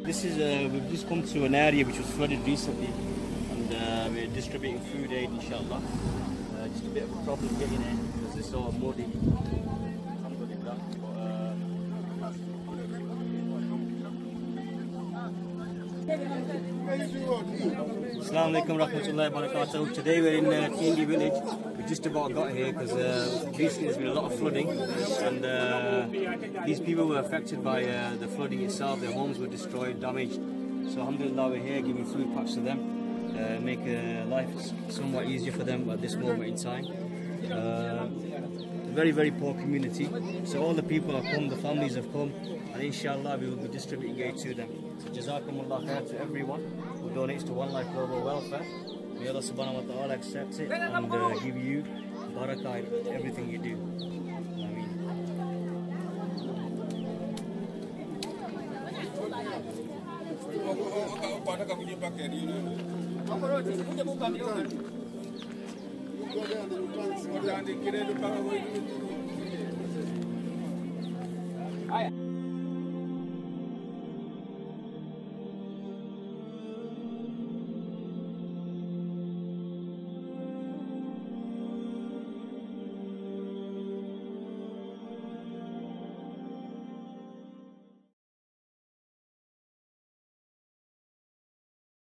This is we've just come to an area which was flooded recently, and we're distributing food aid, inshallah. Just a bit of a problem getting in because it's all muddy. Alhamdulillah. Assalamu alaikum rahmatullahi wa barakatuh. Today we're in Kingi village. We just about got here because recently there's been a lot of flooding, and these people were affected by the flooding itself. Their homes were destroyed, damaged. So alhamdulillah, we're here giving food packs to them, make life somewhat easier for them at this moment in time. Very, very poor community. So all the people have come, the families have come, and inshallah we will be distributing aid to them. So jazakumullah khair to everyone who donates to One Life Global Welfare. May Allah subhanahu wa ta'ala accept it and give you barakah in everything you do. Ameen.